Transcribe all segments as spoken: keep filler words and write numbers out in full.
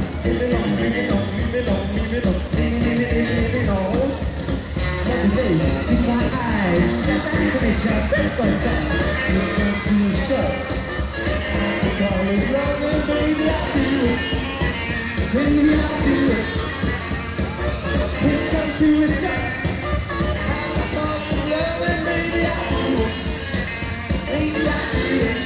Leave me alone, leave me alone, leave me alone, leave me alone, leave me, leave me, leave me alone. Let me face, keep my eyes, got that picture, this goes up. You're going to shut. The call is loving, baby, I'll do it. Baby, I'll do it. Push comes to a shut. The call is loving, baby, I'll do it. Baby, I'll do it.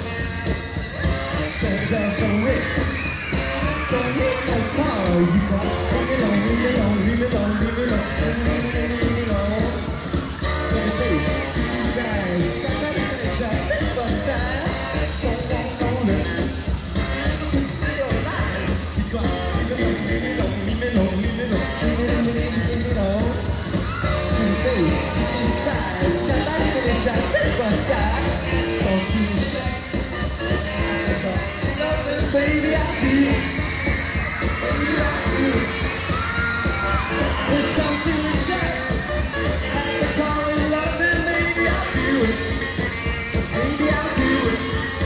Turns out the whip. Don't hit no car, you got leave me alone, leave me alone, leave me alone, leave me alone, leave me, leave me, leave me alone. Let me face, you guys, got that picture, this bus side. Don't want no lip. You stay alive. You got leave me alone, leave me alone, leave me alone, leave me alone, leave me, leave me, leave me alone. Let me face, you guys, got that picture, this bus side. Don't you shut. Baby, I do it. Baby, I do it. Push comes to a shut. At the call of love, and baby, I do it. Baby, I do it.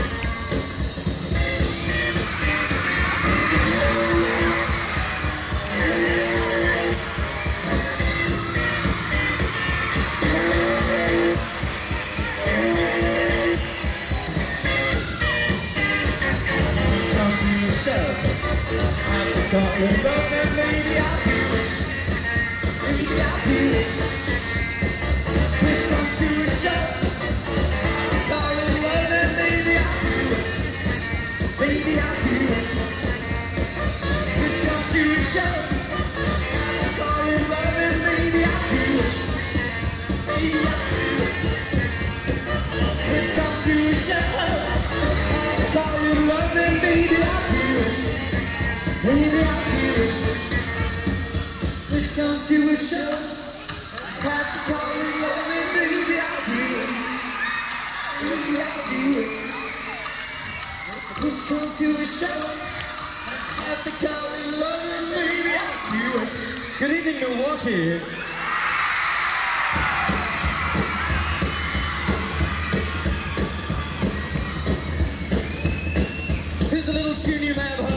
Got your love and baby I'll do it. Baby I'll do it. This comes to a shut. Got your love and baby I'll do it. Baby I'll do it. This comes to a shut. Got your love and baby I'll do it. Baby I'll do it. This comes to a shut. Got your love and baby I'll do it. Baby, I'll do it. Push comes to a shove. Have to call it love and baby, I'll do it. Baby, I'll do it. Push comes to a shove. Have to call it love and baby, I'll do it. Good evening, Milwaukee. Here's a little tune you may have heard.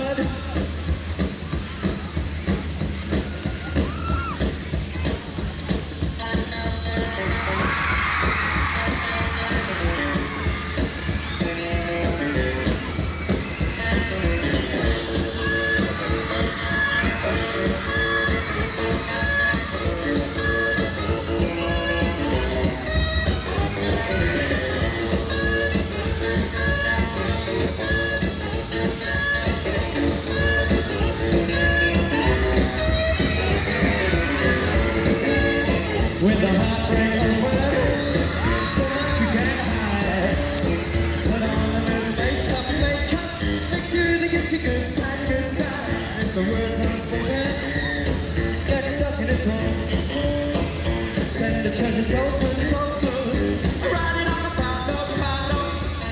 With the heartbreak of words, so much you can't hide. Put on a little makeup, makeup, make sure they get you good side, good side. If the words aren't spoken, get stuck in a throat. Send the treasure trove to the soul food. Ride it on a five note, five note.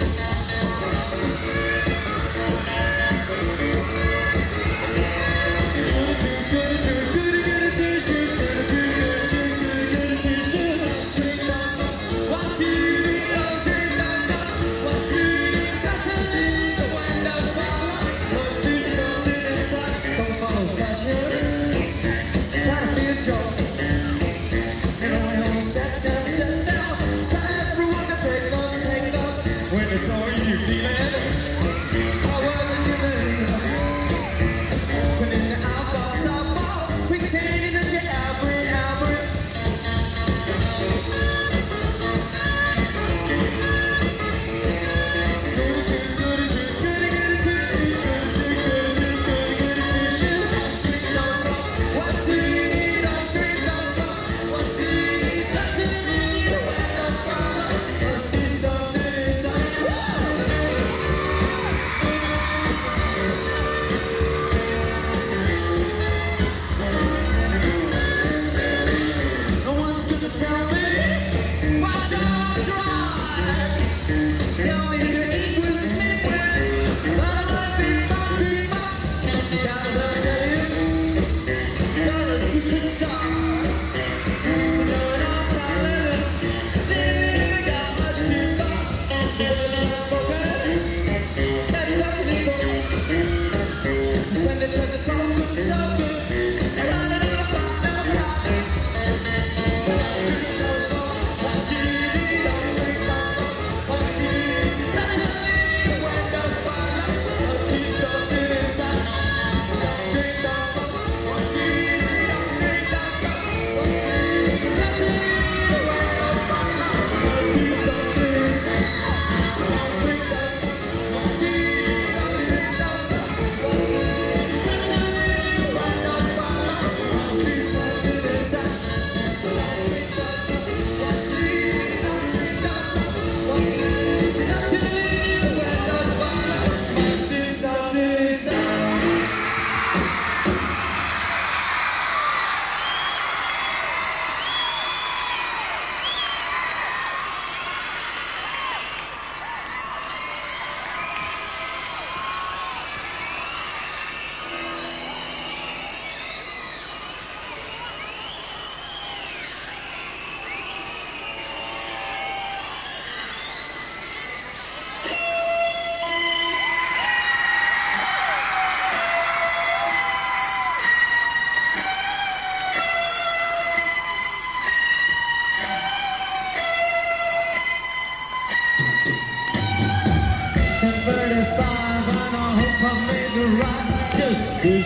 Good to, good to, good to, good to, shoes, good to, good to, good to, shoes. Drink don't stop. What do you need? Don't drink don't stop. What do you need? Suddenly the wind does fall. Don't do something inside. Don't follow fashion. Gotta be a joke. And only hold set down, set down. So everyone can take off, take off. When it's all you need, man. How was it you made? Opening the outlaws, outlaws. Pretending that you're Albert, Albert. Good to, good to, good to, good to, shoes. Good to, good to, good to, good to, shoes. Drink don't stop. What do you need? Don't drink.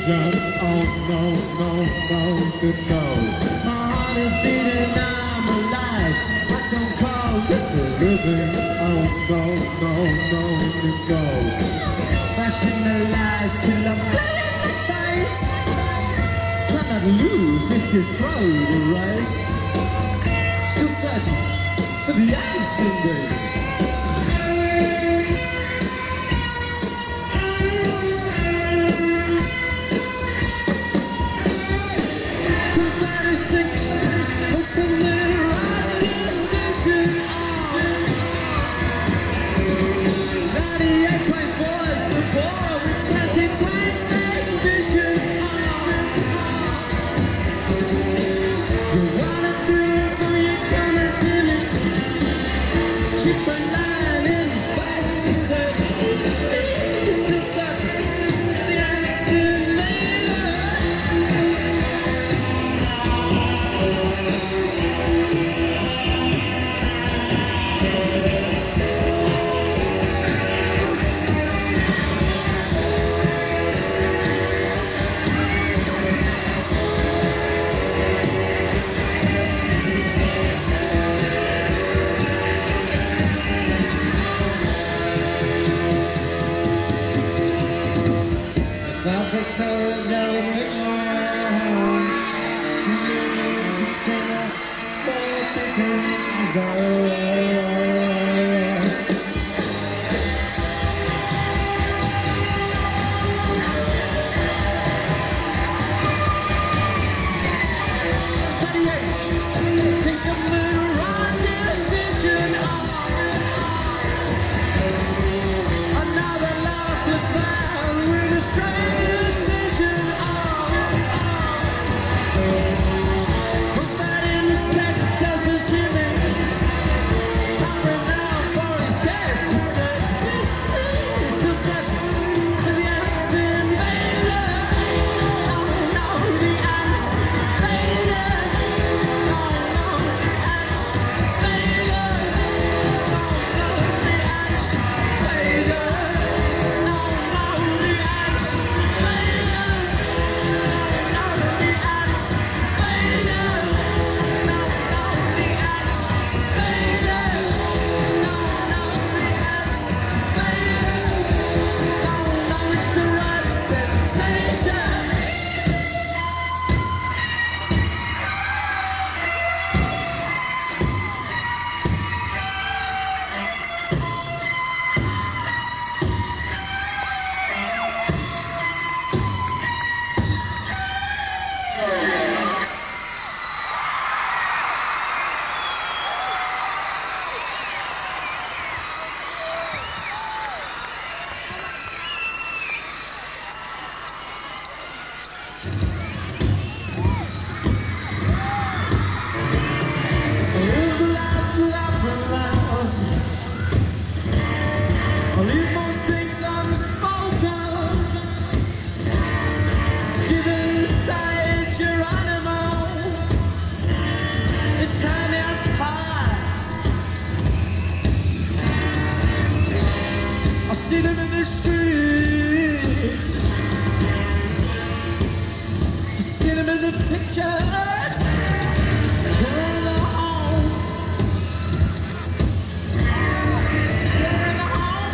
vision. Oh no, no, no, no, no. My heart is beating, I'm alive. I don't call this a living. Oh no, no, no, no, no. Flashing the lights till I'm black in the face. Cannot lose if you throw the race. Still searching for the ice in me. Without the courage, I would make my own. Too many things more things I think I'm the wrong decision. Another lifeless man with a strange decision. But that insect doesn't see me. Covering now for his head to say. Still searching for the ants invader. Oh no, the ants invader. Oh no, the ants invader. Oh no, the ants invader. I'll leave most things unspoken. Given stage your animal, it's time out past. I see them in the streets. I see them in the pictures. They're in the home. They're in the home.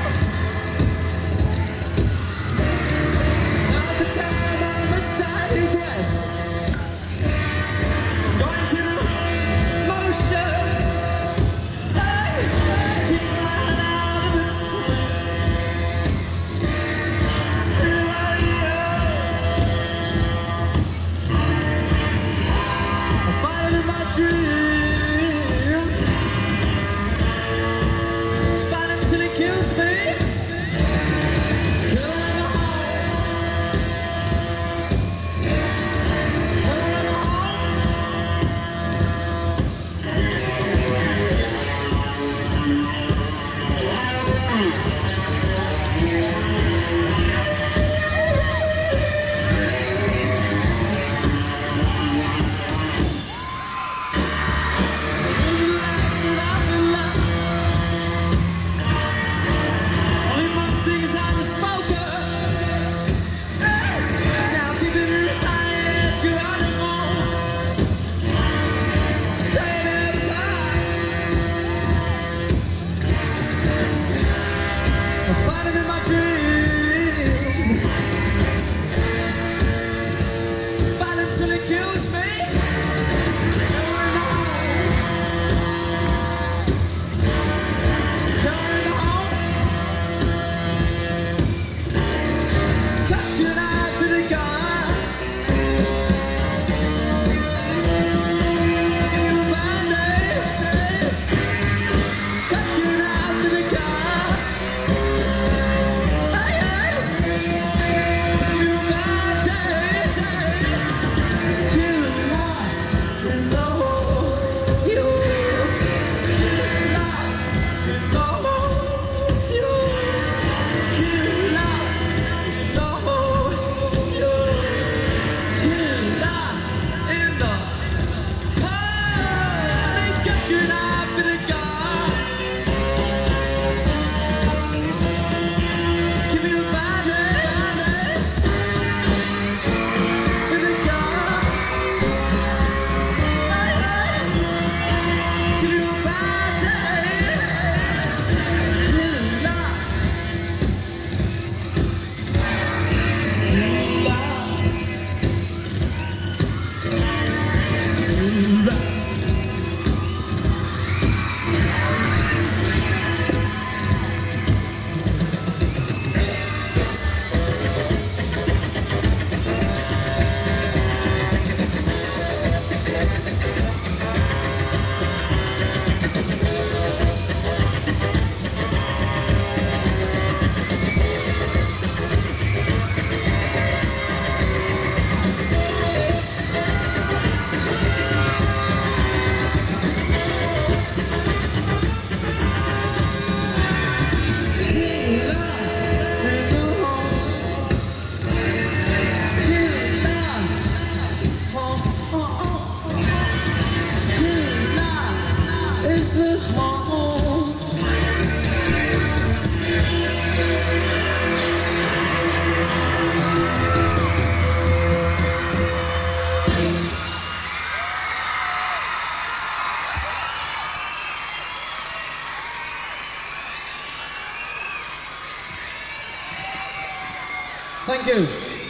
Thank you.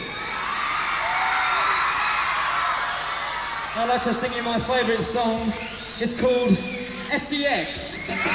I'd like to sing you my favourite song. It's called S E X.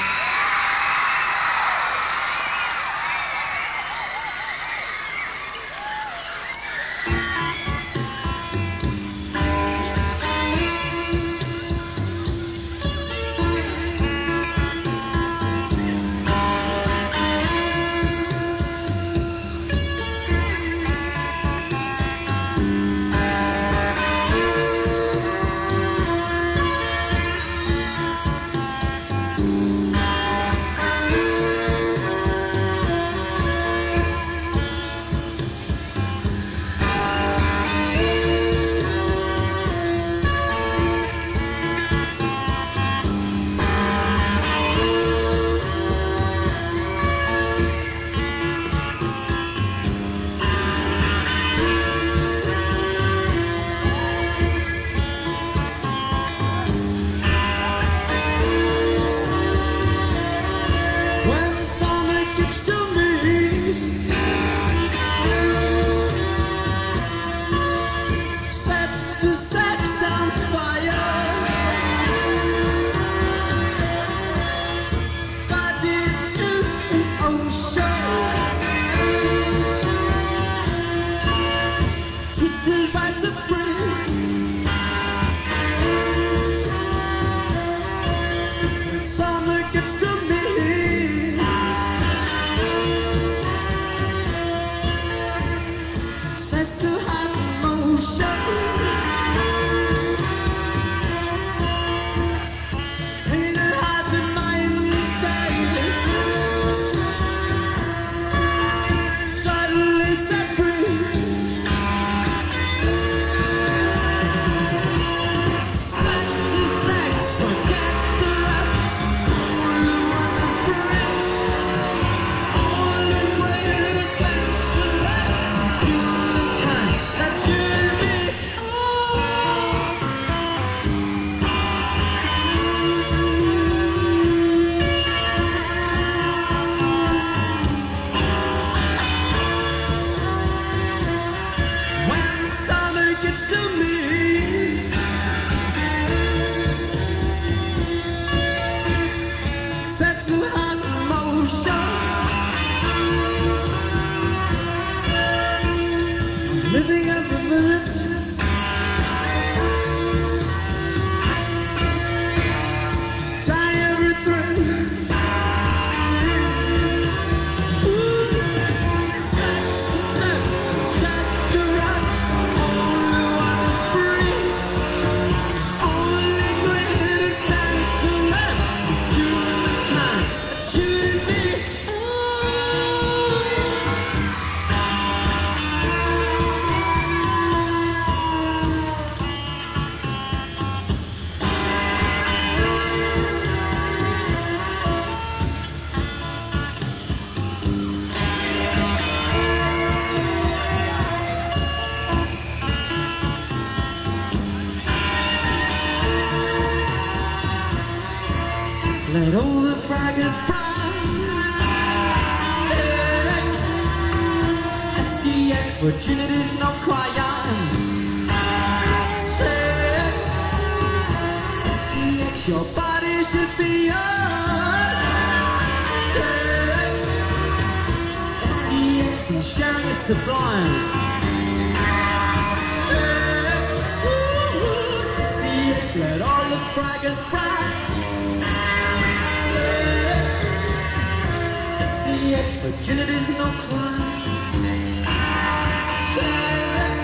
Let all the braggers brag. S E X, virginity's no crying. Sex, S E X, your body should be yours. Sex, S E X, and sharing it's sublime. Sex, S E X, let all the braggers brag. Virginity's no crime. Sex,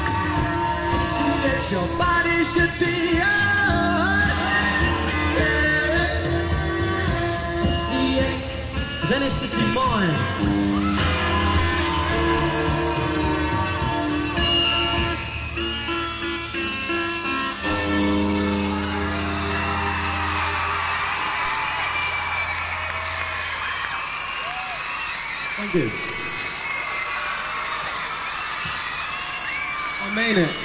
sex, your body should be yours. Sex, sex, then it should be mine. Thank you. I mean it.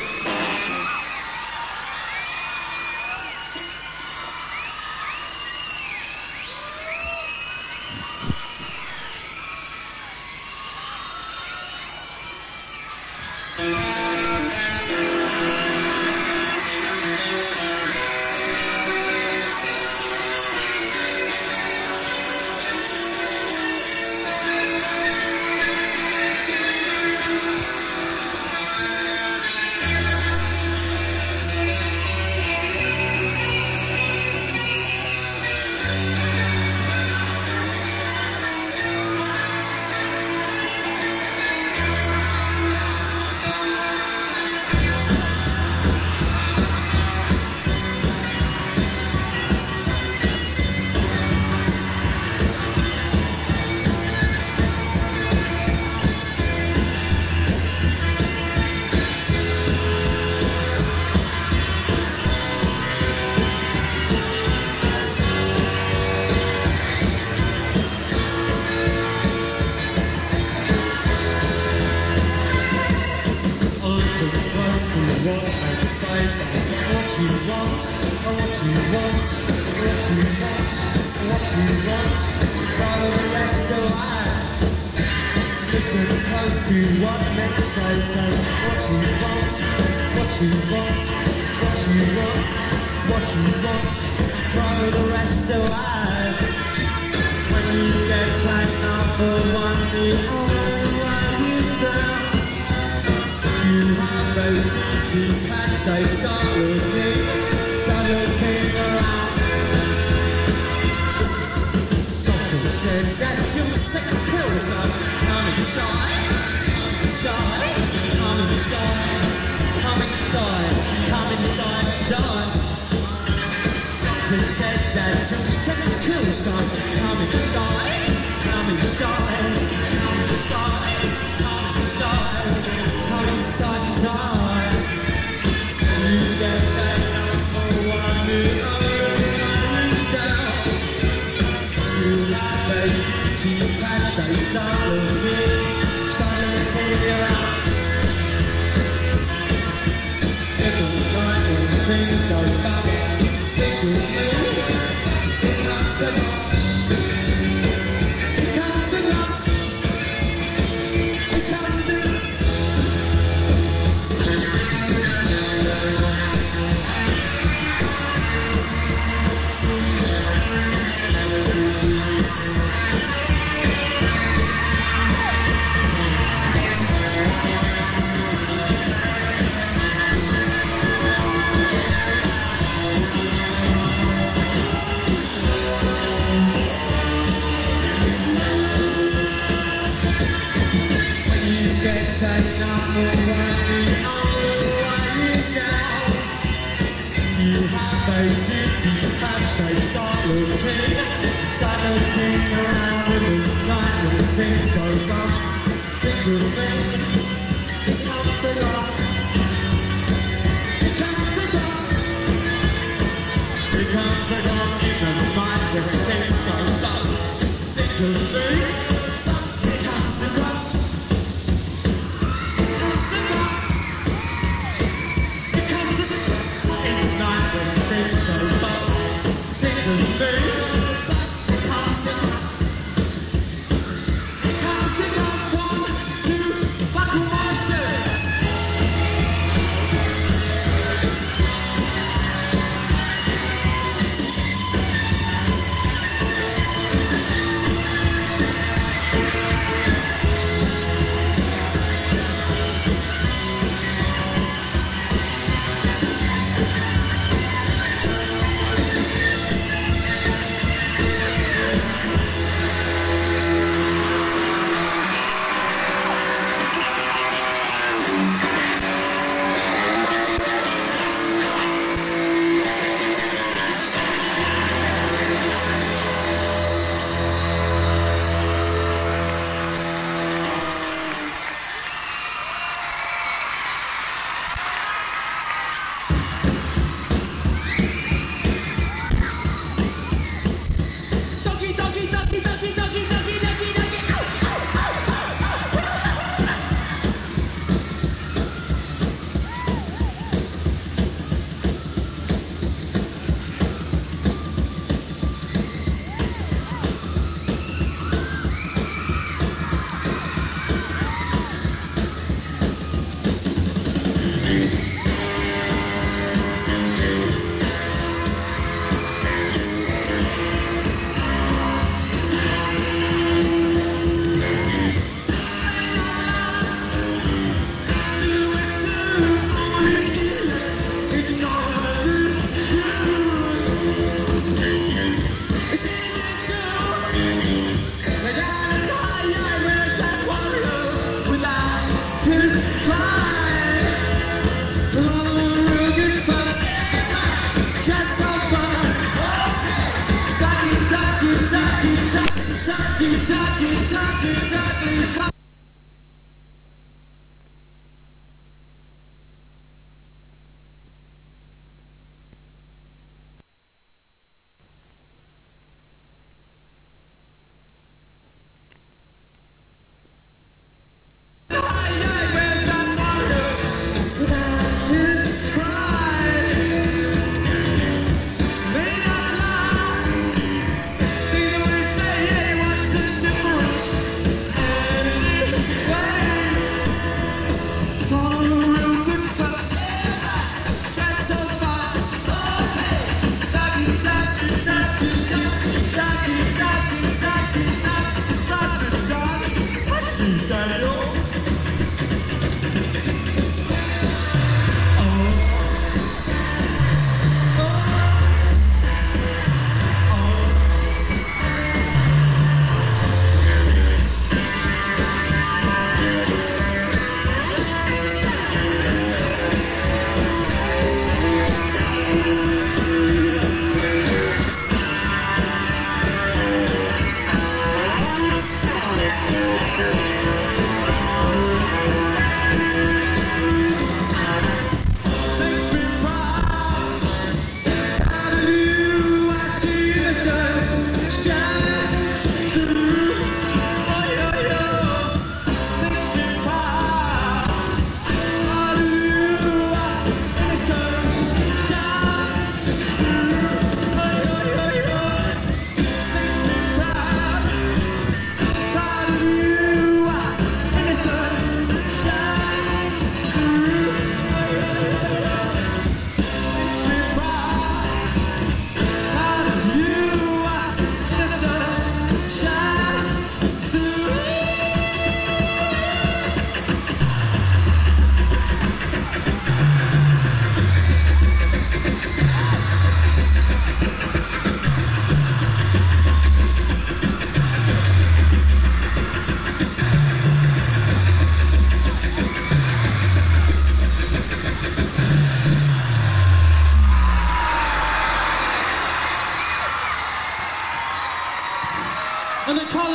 what makes sense, what you want, what you want, what you want, what you want, follow the rest of life. Listen close to what makes sense, what you want, what you want, what you want, what you want, follow the rest of life. When you get like number one, the only one is there. You have those deep pants, they start looking, start looking around. Doctor said that you were sick of pills, so come inside, inside, come inside, come inside, come inside, die. Doctor said that you were sick of pills, so come inside, come inside, come inside, come inside, come inside and die. You get that number one, the only one is down. You have those deep patch, they start looking, start looking around. Every night when things go bad, think of me, it comes the night.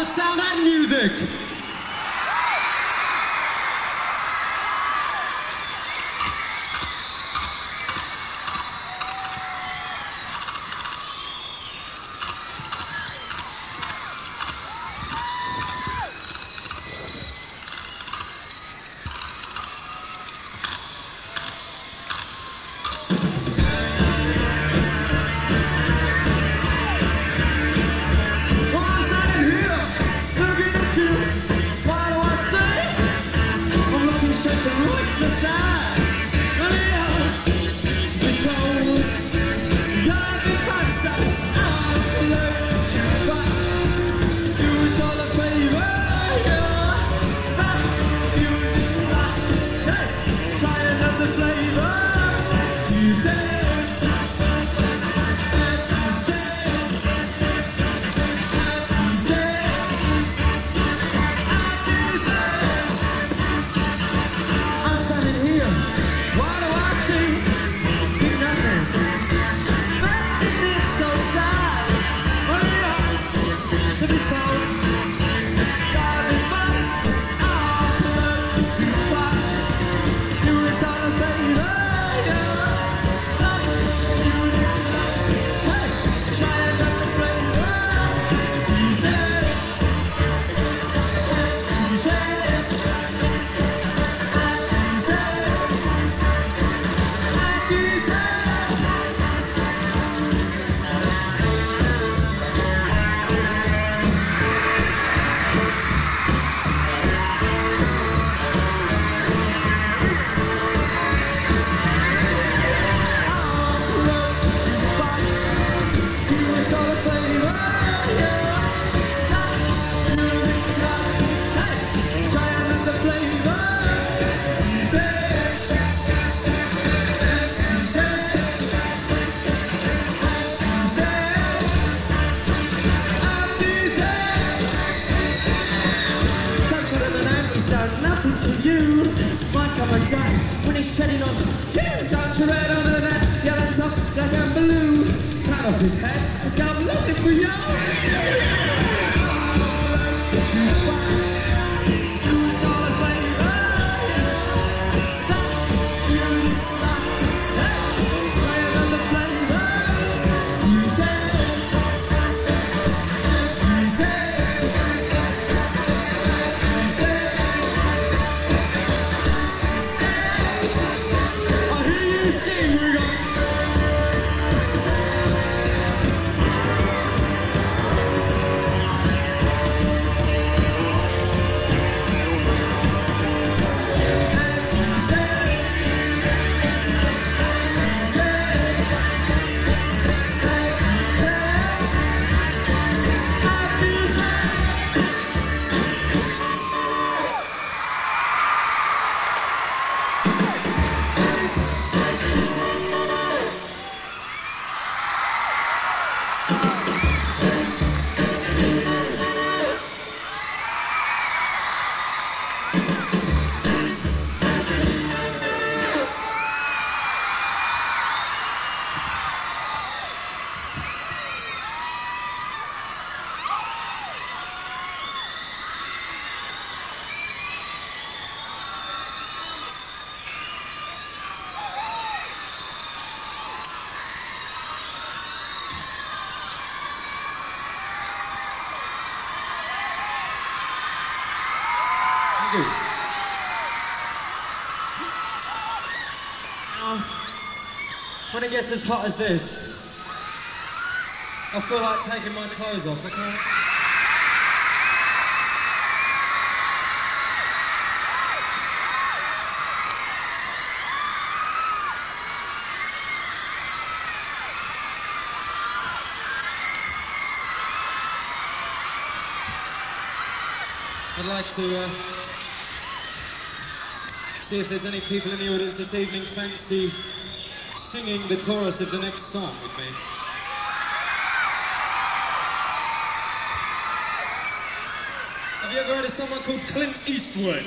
sound that music? When he's treading on you, don't you red under that yellow top, black and blue. Cut off his head, it's got looking for you. Thank you. Now, when it gets as hot as this, I feel like taking my clothes off, okay? I'd like to uh, see if there's any people in the audience this evening fancy singing the chorus of the next song with me. Have you ever heard of someone called Clint Eastwood?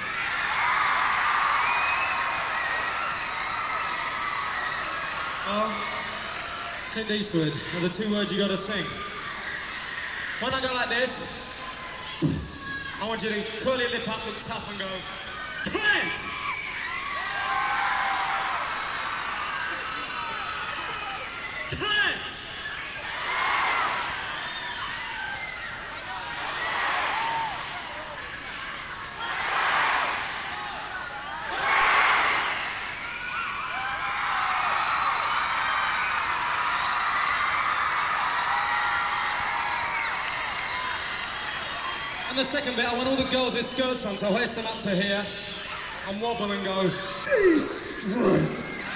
Oh, Clint Eastwood are the two words you gotta sing. Why not go like this? I want you to curl your lip up, look tough and go, Clint! Clint! And the second bit, I want all the girls with skirts on, so hoist them up to here and wobble and go, Eastward.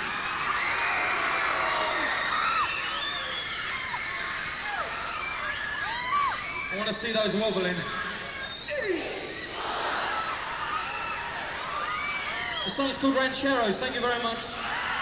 I want to see those wobbling. The song's called Rancheros. Thank you very much.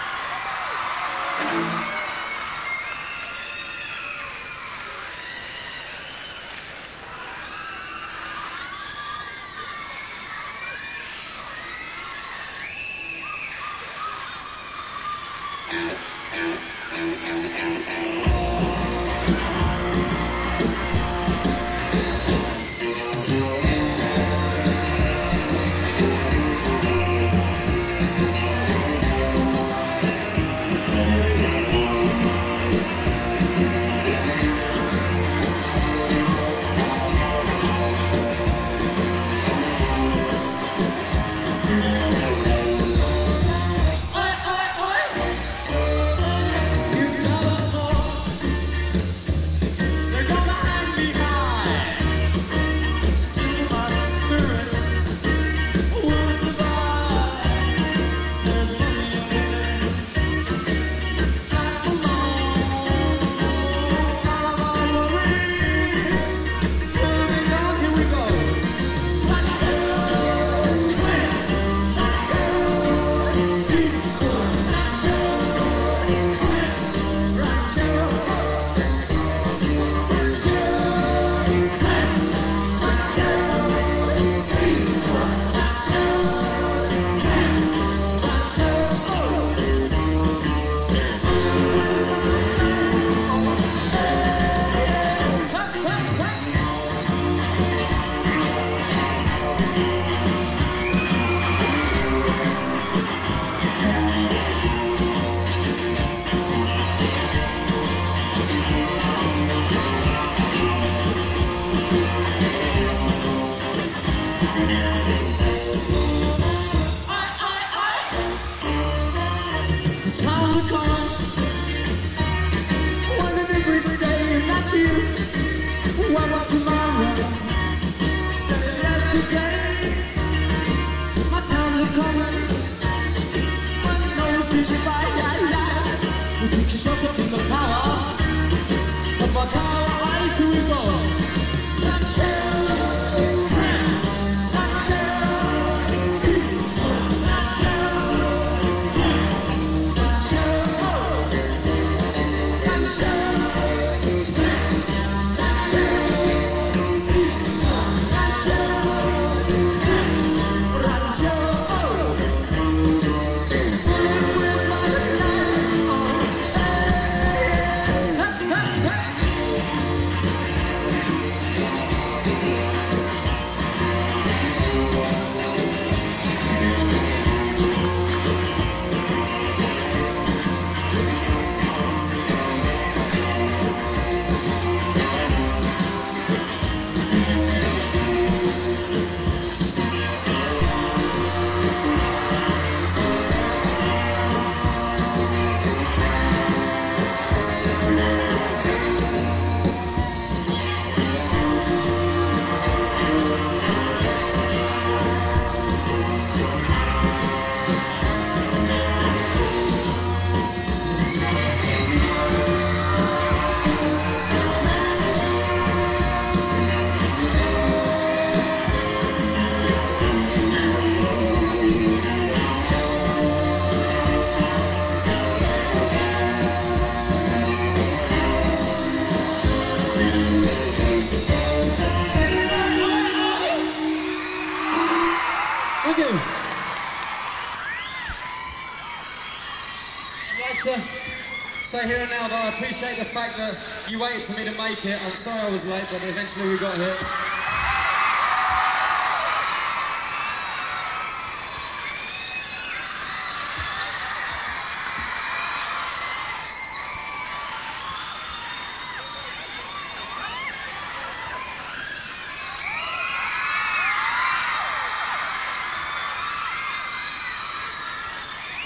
Say here and now that I appreciate the fact that you waited for me to make it. I'm sorry I was late, but eventually we got here.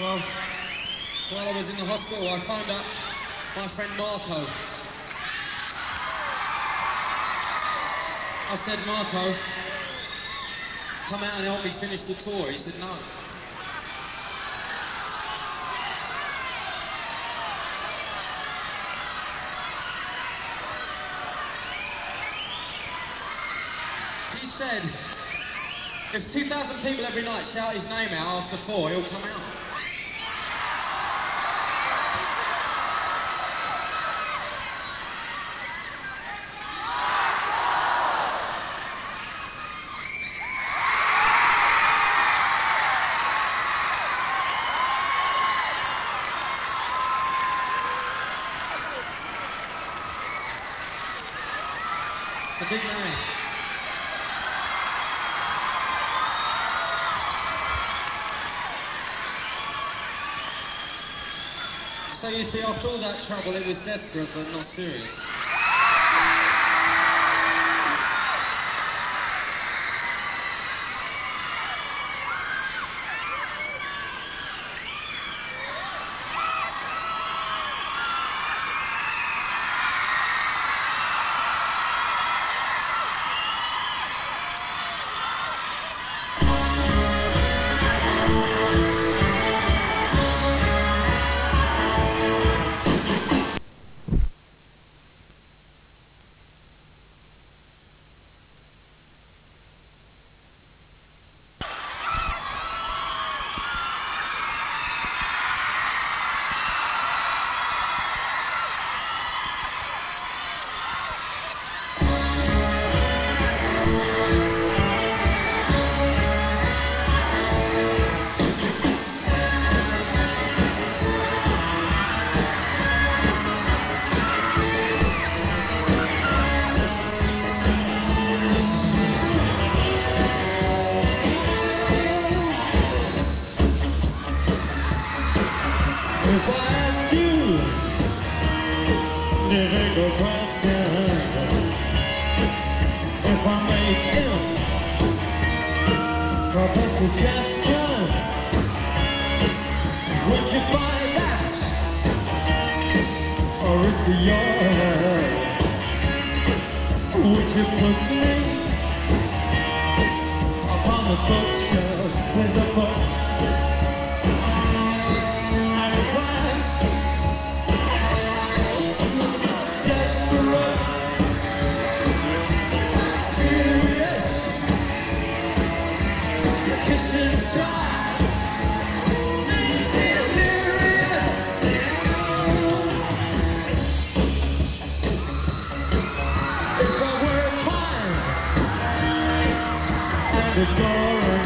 Well, while I was in the hospital, I phoned up my friend Marco. I said, Marco, come out and help me finish the tour. He said, no. He said, if two thousand people every night shout his name out after four, he'll come out. The big man. So you see, after all that trouble, it was desperate but not serious. If I ask you difficult questions, if I make improper suggestions, would you find that, or is it yours? Would you put me upon the bookshelf with the books? Adoring.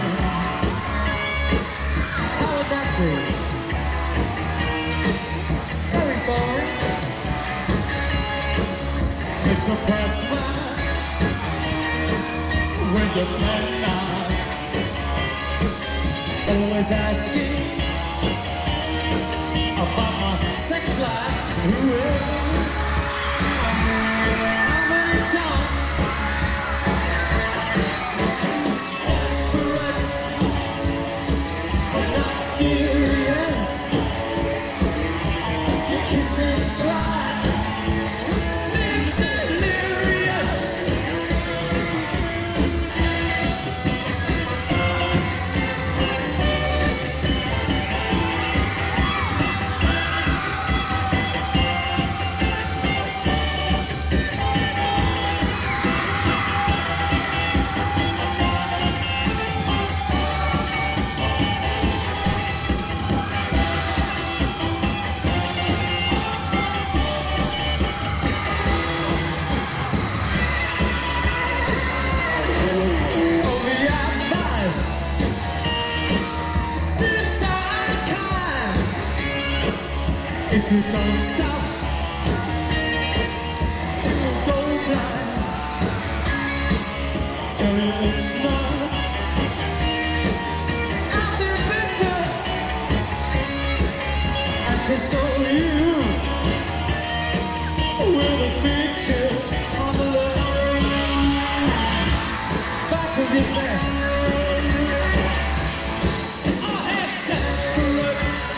How would that be? Very boring. It's a fast man with the pen knife, always asking about my sex life. How many times? If you don't stop, it will go blind. Tell you it's not out there, mister. I can show you with a big kiss on the lips, back of your neck. Oh, hey, desperate.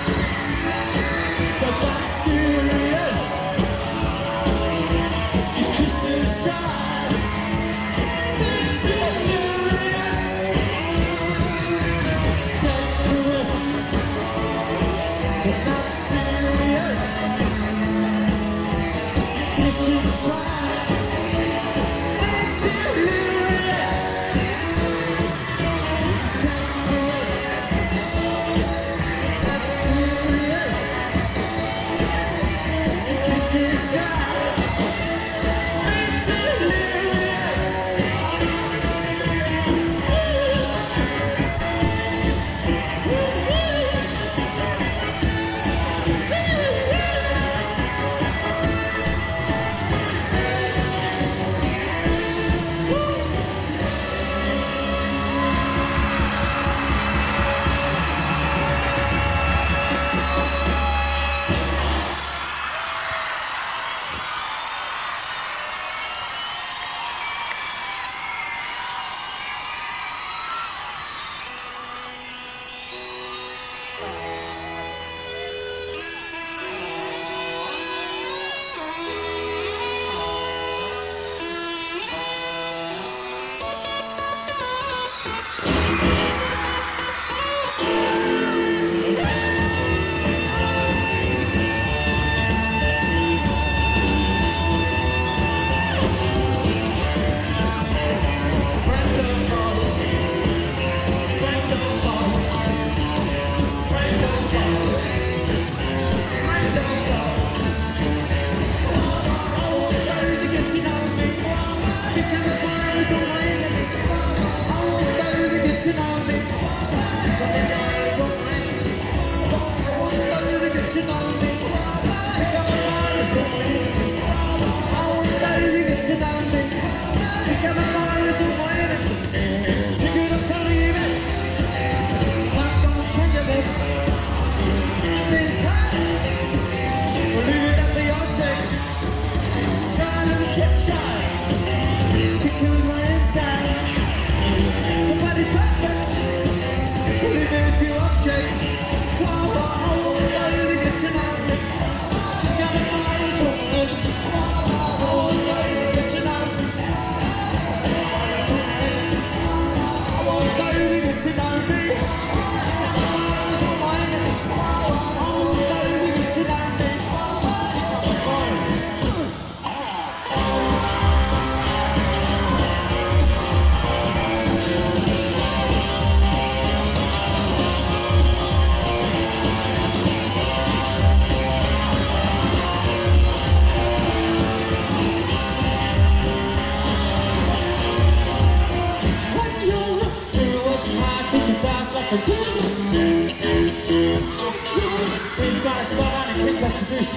keep us produced.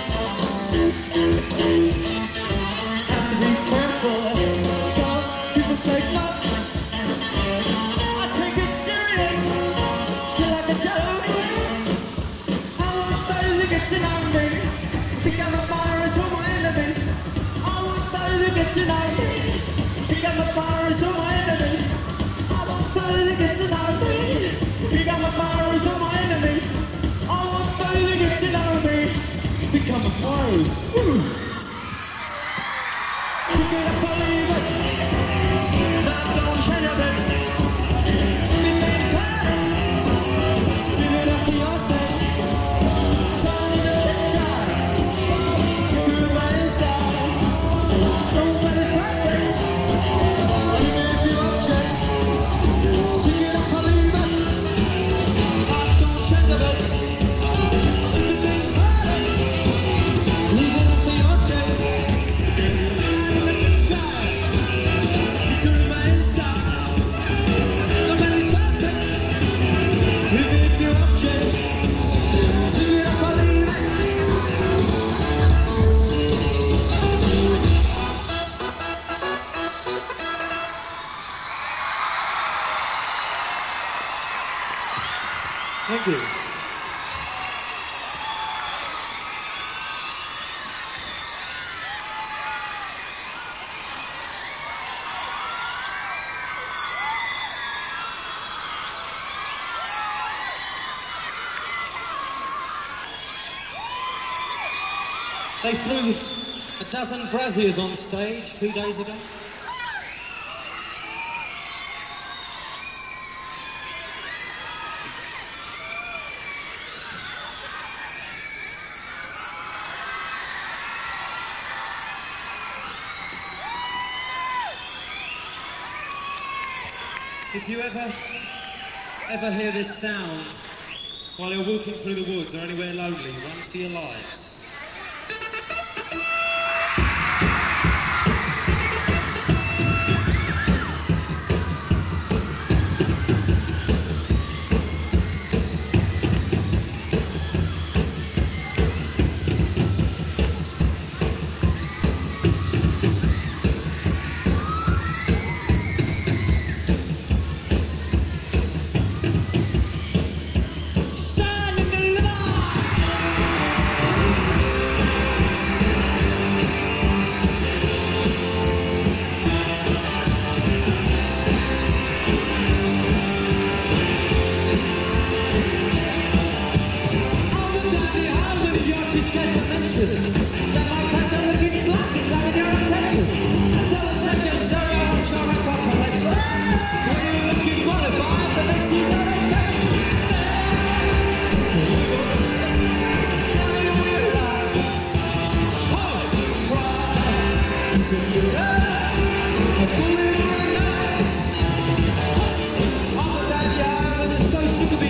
Have to be careful, some people take note. I take it serious, still like a joke. I want those who get to know me, think I'm a virus or my enemies. I want those who get to know me, think I'm a virus or my enemies. I want those who get to know me, think I'm a virus or my enemies. I want those who get to know me, think I'm a virus. Ooh. You gotta believe it, that don't change a bit. If it makes sense, give it up for yourself. Shine in the kitchen, you by yourself. Nobody's perfect, even if you're object. You gotta believe it, that don't change a bit. If it makes sense, leave it up for yourself. Thank you. They threw a dozen braziers on stage two days ago. If you ever, ever hear this sound while you're walking through the woods or anywhere lonely, run for your lives.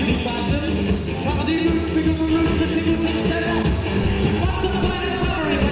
What's the point of worrying?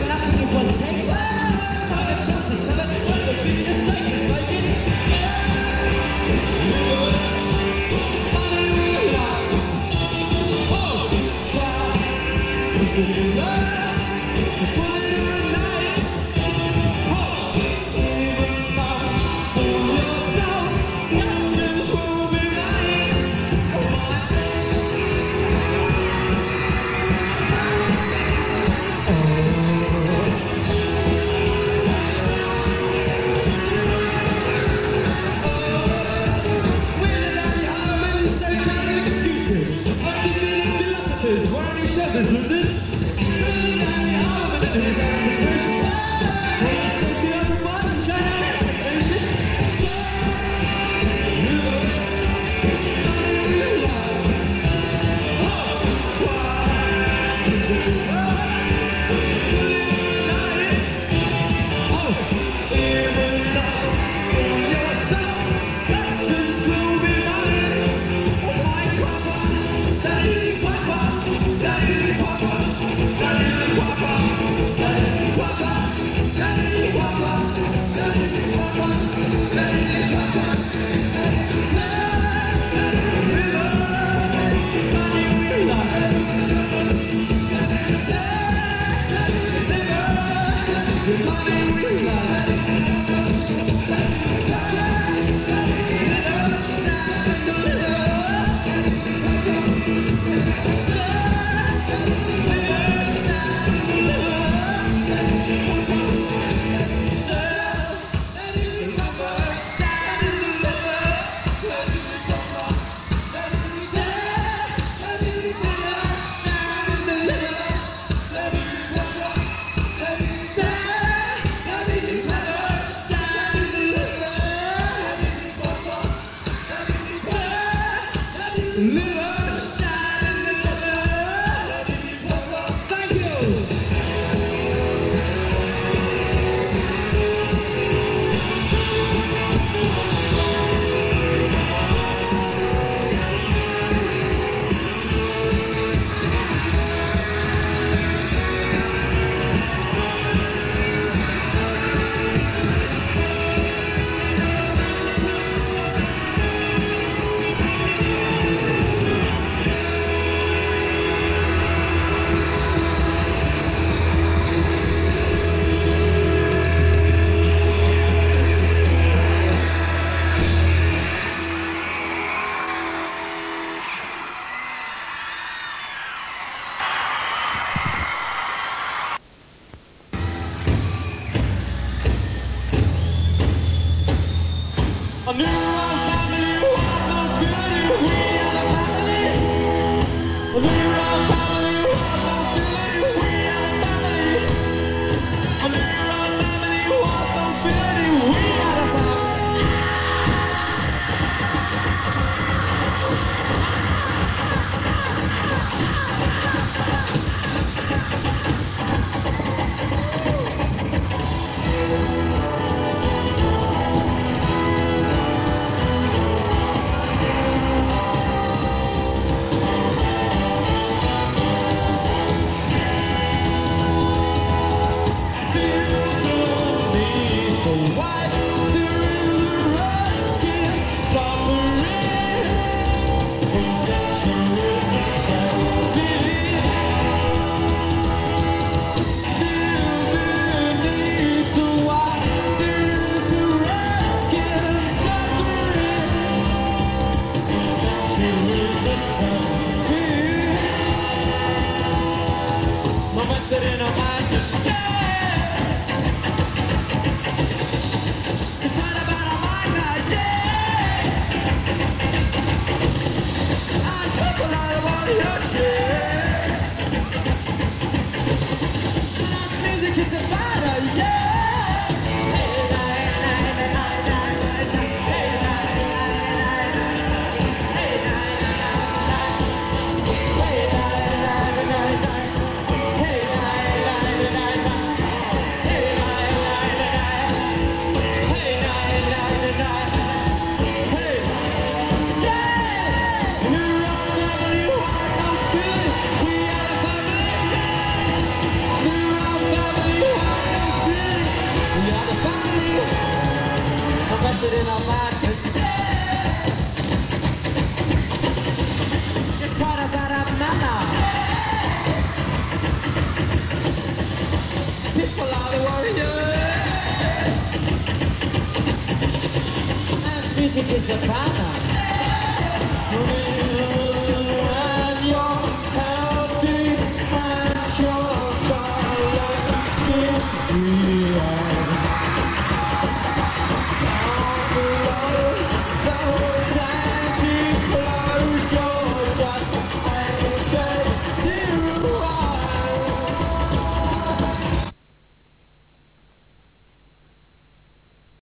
Music is the power.